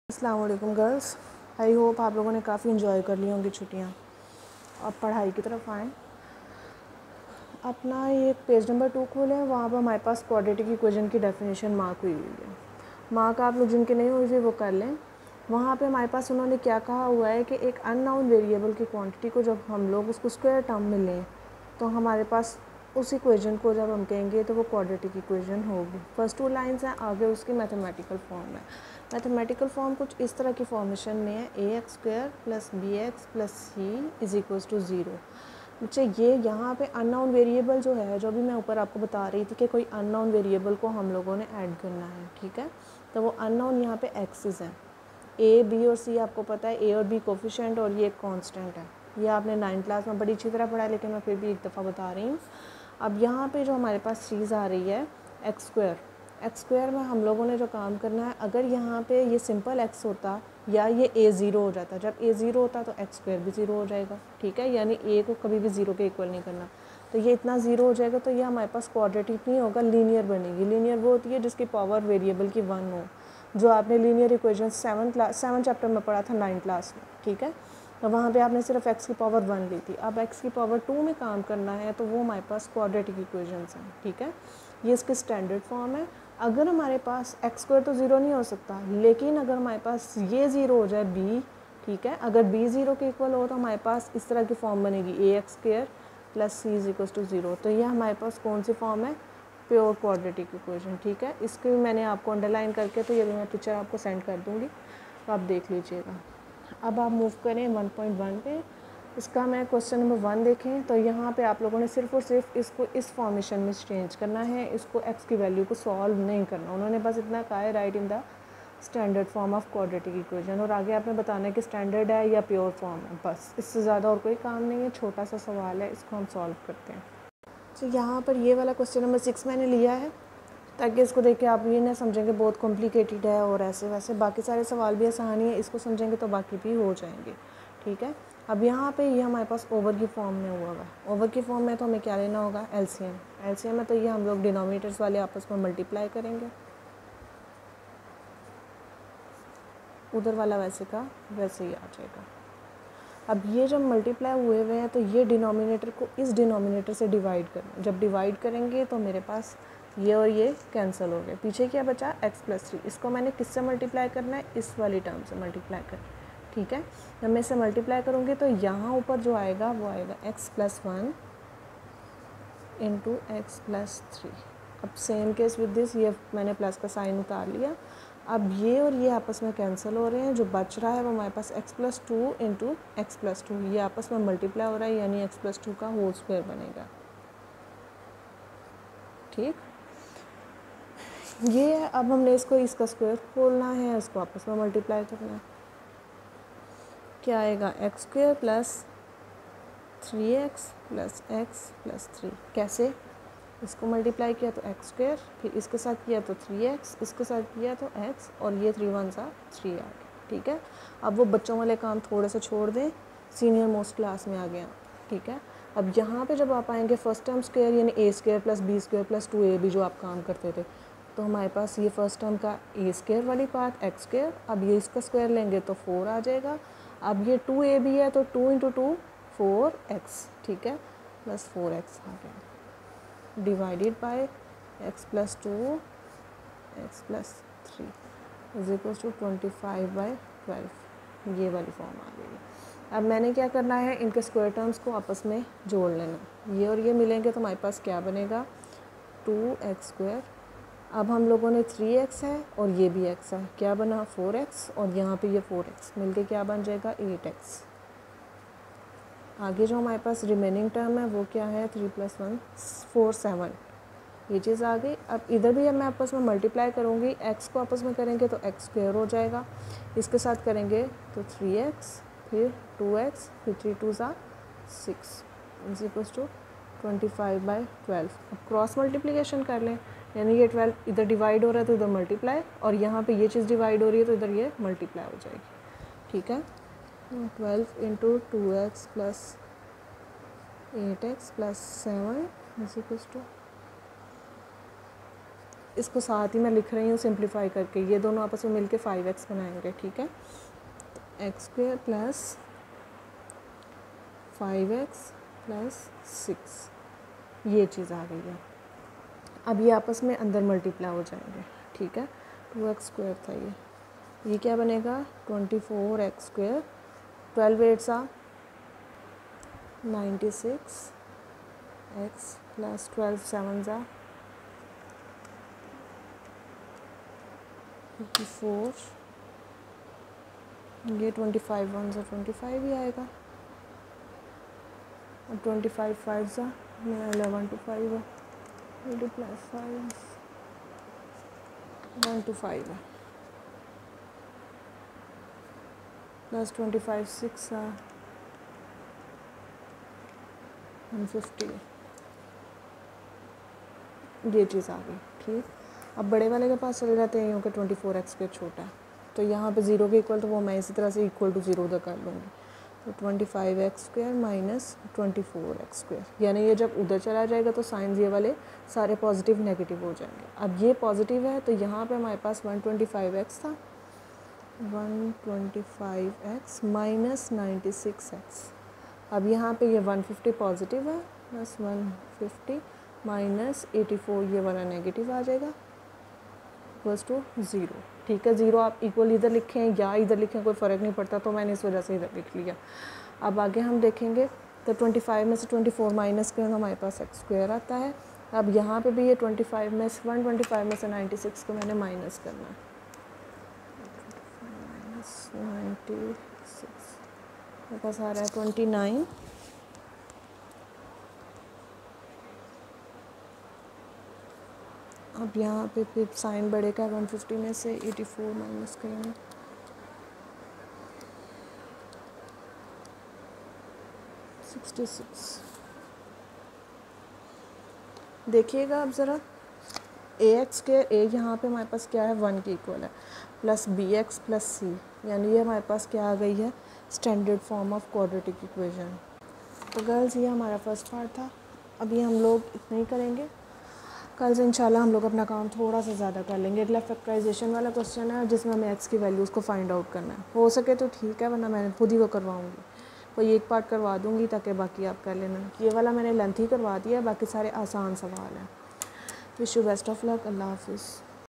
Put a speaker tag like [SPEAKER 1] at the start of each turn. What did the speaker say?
[SPEAKER 1] अस्सलाम वालेकुम girls. I hope आप लोगों ने काफ़ी इन्जॉय कर ली होंगी छुट्टियाँ। अब पढ़ाई की तरफ आएँ। अपना ये पेज नंबर 2 खोलें। वहाँ पर हमारे पास क्वाड्रेटिक इक्वेशन की डेफिनेशन मार्क हुई हुई है। मार्क आप लोग जिनके नहीं हुई थी वो कर लें। वहाँ पे हमारे पास उन्होंने क्या कहा हुआ है कि एक अननोन वेरिएबल की क्वांटिटी को जब हम लोग उसको स्क्वायर टर्म में लें तो हमारे पास उस इक्वेशन को जब हम कहेंगे तो वो क्वाड्रेटिक इक्वेशन होगी। फर्स्ट 2 लाइन्स हैं, आगे उसकी मैथमेटिकल फॉर्म है। मैथमेटिकल फॉर्म कुछ इस तरह की फॉर्मेशन में है, A x square plus B X plus C is equals to 0। बच्चे ये यहाँ पे अननोन वेरिएबल जो है, जो भी मैं ऊपर आपको बता रही थी कि कोई अननोन वेरिएबल को हम लोगों ने ऐड करना है, ठीक है। तो वो अननोन यहाँ पे एक्सेस हैं, ए बी और सी आपको पता है, ए और बी कोफिशेंट और ये एक कांस्टेंट है। ये आपने 9th क्लास में बड़ी अच्छी तरह पढ़ा है, लेकिन मैं फिर भी एक दफ़ा बता रही हूँ। अब यहाँ पे जो हमारे पास चीज़ आ रही है एक्स स्क्वायर में हम लोगों ने जो काम करना है, अगर यहाँ पे ये सिंपल एक्स होता या ये ए ज़ीरो हो जाता, जब ए ज़ीरो होता तो एक्स स्क्वायर भी ज़ीरो हो जाएगा, ठीक है। यानी ए को कभी भी ज़ीरो के इक्वल नहीं करना, तो ये इतना ज़ीरो हो जाएगा। तो ये हमारे पास क्वाड्रेटिक नहीं होगा, लीनियर बनेगी। लीनियर वो होती है जिसकी पावर वेरिएबल की 1 हो, जो आपने लीनियर इक्वेशन 7 चैप्टर में पढ़ा था 9th क्लास में, ठीक है। तो वहाँ पे आपने सिर्फ x की पावर 1 ली थी। अब x की पावर 2 में काम करना है तो वो हमारे पास क्वाड्रेटिक इक्वेशंस हैं, ठीक है। ये इसकी स्टैंडर्ड फॉर्म है। अगर हमारे पास एक्स स्क्वायर तो ज़ीरो नहीं हो सकता, लेकिन अगर हमारे पास ये ज़ीरो हो जाए b, ठीक है, अगर b ज़ीरो के इक्वल हो तो हमारे पास इस तरह की फॉर्म बनेगी a x square plus C is equal to 0। तो ये हमारे पास कौन सी फॉर्म है, प्योर क्वाड्रेटिक इक्वेशन, ठीक है। इसकी भी मैंने आपको अंडरलाइन करके तो ये भी मैं पिक्चर आपको सेंड कर दूँगी, तो आप देख लीजिएगा। अब आप मूव करें 1.1 पे। इसका मैं क्वेश्चन नंबर 1 देखें तो यहाँ पे आप लोगों ने सिर्फ और सिर्फ इसको इस फॉर्मेशन में चेंज करना है, इसको x की वैल्यू को सॉल्व नहीं करना। उन्होंने बस इतना कहा है right in the standard form of quadratic equation, और आगे आपने बताना है कि स्टैंडर्ड है या प्योर फॉर्म है, बस इससे ज़्यादा और कोई काम नहीं है। छोटा सा सवाल है, इसको हम सॉल्व करते हैं। तो यहाँ पर ये वाला क्वेश्चन नंबर 6 मैंने लिया है ताकि इसको देख के आप ये ना समझेंगे बहुत कॉम्प्लिकेटेड है और ऐसे वैसे। बाकी सारे सवाल भी आसान ही है, इसको समझेंगे तो बाकी भी हो जाएंगे, ठीक है। अब यहाँ पे ये हमारे पास ओवर की फॉर्म में हुआ है। ओवर की फॉर्म में तो हमें क्या लेना होगा, एलसीएम। एलसीएम में तो ये हम लोग डिनोमिनेटर्स वाले आपस में मल्टीप्लाई करेंगे, उधर वाला वैसे का वैसे ही आ जाएगा। अब ये जब मल्टीप्लाई हुए हुए हैं तो ये डिनोमिनेटर को इस डिनोमिनेटर से डिवाइड करना। जब डिवाइड करेंगे तो मेरे पास ये और ये कैंसिल हो गए, पीछे क्या बचा x प्लस 3। इसको मैंने किससे मल्टीप्लाई करना है, इस वाली टर्म से मल्टीप्लाई करना है, ठीक है। जब मैं इसे मल्टीप्लाई करूँगी तो यहाँ ऊपर जो आएगा वो आएगा x plus 1 into x plus 3। अब सेम केस विद दिस, ये मैंने प्लस का साइन उतार लिया। अब ये और ये आपस में कैंसिल हो रहे हैं, जो बच रहा है वो हमारे पास x plus 2 into x plus 2, ये आपस में मल्टीप्लाई हो रहा है, यानी x प्लस 2 का होल स्क्वायर बनेगा, ठीक। ये है। अब हमने इसको इसका स्क्वायर खोलना है, इसको आपस में मल्टीप्लाई करना है। क्या आएगा, x square plus 3x plus x plus 3। कैसे, इसको मल्टीप्लाई किया तो एक्स स्क्वायर, फिर इसके साथ किया तो 3x, इसके साथ किया तो x, और ये 3 1 सा 3 आ गया, ठीक है। अब वो बच्चों वाले काम थोड़े से छोड़ दें, सीनियर मोस्ट क्लास में आ गया, ठीक है। अब यहाँ पे जब आप आएंगे फर्स्ट टर्म स्क्वायर यानी a square plus b square plus 2ab जो आप काम करते थे, तो हमारे पास ये फर्स्ट टर्म का ए स्क्वायर वाली पार्ट एक्स स्क्वायर, अब ये इसका स्क्वायर लेंगे तो 4 आ जाएगा। अब ये 2ab है तो 2 इंटू 2 4x, ठीक है, प्लस 4x आ गया, divided by x plus 2 x plus 3 is equal to 25/12। ये वाली फॉर्म आ गई। अब मैंने क्या करना है, इनके स्क्वायर टर्म्स को आपस में जोड़ लेना। ये और ये मिलेंगे तो हमारे पास क्या बनेगा, 2x स्क्वायर। अब हम लोगों ने 3x है और ये भी x है, क्या बना 4x, और यहाँ पे ये 4x मिलके क्या बन जाएगा 8x। आगे जो हमारे पास रिमेनिंग टर्म है वो क्या है, 3 + 1 4 7, ये चीज़ आ गई। अब इधर भी मैं आपस में मल्टीप्लाई करूँगी, x को आपस में करेंगे तो x स्क्वायर हो जाएगा, इसके साथ करेंगे तो 3x, फिर 2x, फिर 3 2 सा 6 इज इक्वल टू 25/12। अब क्रॉस मल्टीप्लिकेशन कर लें, यानी ये 12 इधर डिवाइड हो रहा है तो इधर मल्टीप्लाई, और यहाँ पे ये चीज़ डिवाइड हो रही है तो इधर ये मल्टीप्लाई हो जाएगी, ठीक है। 12 into 2x plus 8x plus 7 is equal to इसको साथ ही मैं लिख रही हूँ सिंप्लीफाई करके, ये दोनों आपस में मिलके 5x बनाएंगे, ठीक है। तो x square plus 5x plus 6 ये चीज़ आ गई है। अब ये आपस में अंदर मल्टीप्लाई हो जाएंगे, ठीक है। 2x स्क्वायर था ये क्या बनेगा 24x स्क्वायर, 12 8 96 x प्लस 12 7 54, ये 25 1 25 ही आएगा, और 25 5 मेरा 11 to 5 है, 80 प्लस 5 1 to 5 है, प्लस 25 6 150, ये चीज़ आ गई, ठीक। अब बड़े वाले के पास चले जाते हैं, क्योंकि 24x के छोटा है, तो यहाँ पे 0 के इक्वल, तो वो मैं इसी तरह से इक्वल टू 0 उधर कर लूँगी। तो 25x square minus 24x square, यानी ये जब उधर चला जाएगा तो साइंस ये वाले सारे पॉजिटिव नेगेटिव हो जाएंगे। अब ये पॉजिटिव है तो यहाँ पे हमारे पास 125x था, 125x माइनस 96x। अब यहाँ पे ये 150 पॉजिटिव है, प्लस 150 माइनस 84, ये वाला नेगेटिव आ जाएगा, इक्वल्स टू 0, ठीक है। 0 आप इक्वल इधर लिखें या इधर लिखें कोई फ़र्क नहीं पड़ता, तो मैंने इस वजह से इधर लिख लिया। अब आगे हम देखेंगे तो 25 में से 24 माइनस करें तो हमारे पास x स्क्वायर आता है। अब यहाँ पे भी ये 25 में से 125 में से 96 को मैंने माइनस करना है, माइनस 96 मेरे पास आ रहा है 29, अब यहाँ पे फिर साइन बढ़ेगा, 150 में से 84 माइनस करेंगे, 66। देखिएगा अब ज़रा, ax के a यहाँ पे हमारे पास क्या है 1 के इक्वल है, प्लस bx प्लस c, यानी ये हमारे पास क्या आ गई है standard form of quadratic equation. तो गर्ल्स ये हमारा फर्स्ट पार्ट था, अभी हम लोग इतना ही करेंगे। कल से इंशाल्लाह हम लोग अपना काम थोड़ा सा ज़्यादा कर लेंगे। अगला फैक्टराइजेशन वाला क्वेश्चन है जिसमें हमें x की वैल्यूज़ को फाइंड आउट करना है, हो सके तो ठीक है, वरना मैं खुद ही वो करवाऊँगी, कोई एक पार्ट करवा दूँगी ताकि बाकी आप कर लेना। ये वाला मैंने लेंथ ही करवा दिया है, बाकी सारे आसान सवाल हैं। Wish you best of luck, अल्लाह हाफिज़।